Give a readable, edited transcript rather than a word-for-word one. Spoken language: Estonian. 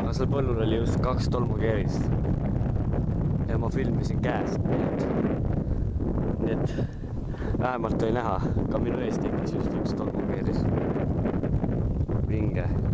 seal põllul oli just 2 tolmukeerist ja ma filmisin käest, nii et vähemalt oli näha, ka minu ees tekkis just üks tolmukeeris. Vinge.